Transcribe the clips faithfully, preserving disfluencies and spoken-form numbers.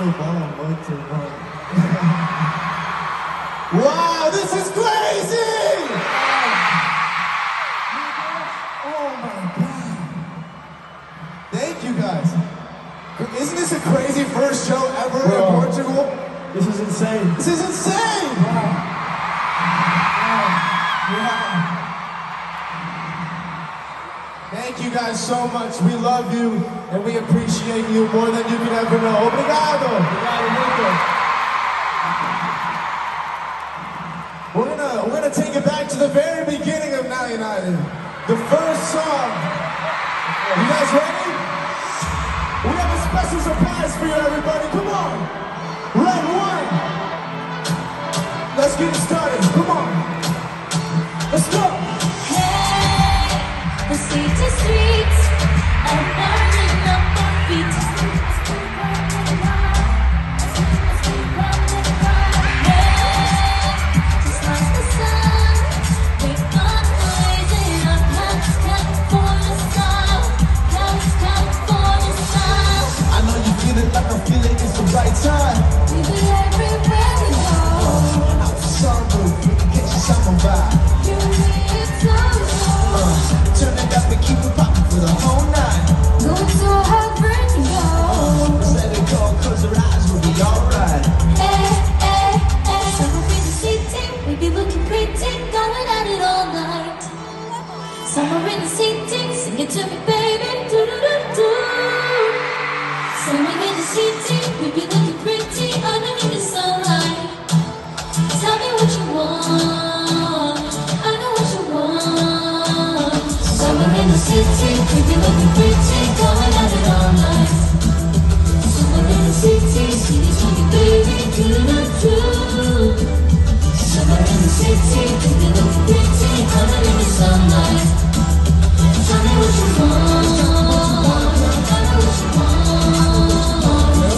Wow, this is crazy! Oh my God. Thank you guys. Isn't this a crazy first show ever Bro, in Portugal? This is insane. This is insane! Wow. Wow. Wow. Thank you guys so much. We love you and we appreciate you more than you can ever know. Obrigado. Obrigado muito. We're gonna we're gonna take it back to the very beginning of Now United. The first song. You guys ready? We have a special surprise for you, everybody. Come on. Red one. Let's get it started. Come on. Let's go. The city streets are burning up our feet. Just like the sun, we're blazing up California style, California style. I know you feel it like I feel it. It's the right time. We be everywhere we go. Out the sunroof, we can get you something vibe. You need some Uh, turn it up and keep it poppin' for the whole night. Going so hard, burning go. Let's let it go, close your eyes, we'll be alright. Eh, eh, eh. Summer in the city, we be looking pretty, going at it all night. Summer in the city, sing it to me, baby, do do do do. Summer in the city, we be looking pretty, underneath the sunlight. Tell me what you want, I know what you want. Summer in the city, we be looking pretty, going at it all night. Summer in the city, sing it to me, baby, do do do. Summer in the city, we be looking pretty, underneath the sunlight. Tell me what you want, I know what you want.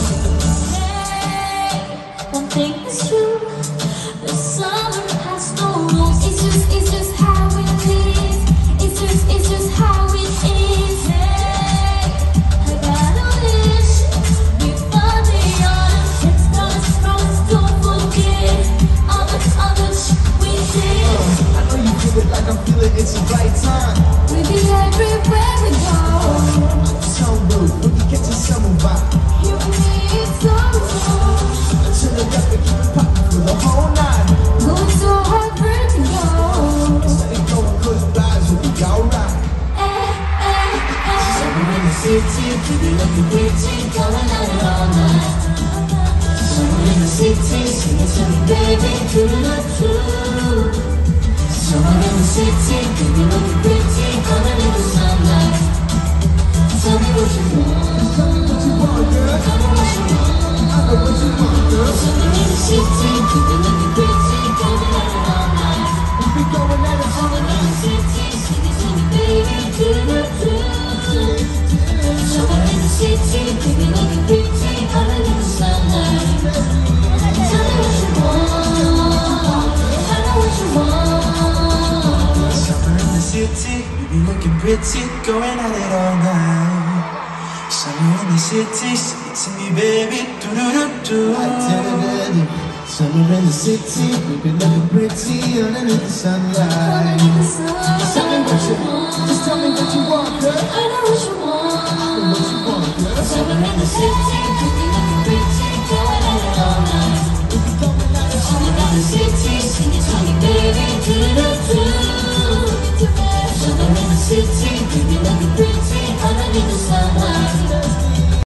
Hey, one thing is true, the summer has no rules. It's just, it's just how it is. It's just, it's just how it is. Hey, I got a wish. We find the autumn. It's promise, promise, don't forget all the, all the shit we did. I know you feel it like I feel it. It's the right time. We be everywhere we go. Out the sunroof, we can get you something vibe. You need some more. Turn it up and keep it poppin' for the whole night. Going so hard, burning go. Let's let it go, close your eyes, we'll be alright. Eh, eh, eh. Summer in the city, we be looking pretty, going at it all night. Summer in the city, sing it to me, baby, do do do. Summer in the city, we be looking pretty, underneath the sunlight. Tell me what you want, what you want, girl. Tell me what you want, I know what you want, girl. Summer in the city, we be looking pretty, going at it all night. We be going at it all Summer in the night. city, sing it to me, baby, do do do. Summer in the city, we be looking pretty, underneath the sunlight. Tell me what you want, I know what you want. Summer in the city, we be looking pretty, going at it all night. Summer in the city, sing it to me, baby, do do do do. Summer in the city, we be looking pretty underneath the sunlight. Underneath the sunlight. Tell me what you want, just tell me what you want, girl. I know what you want. What you want, girl. Summer in the city, we be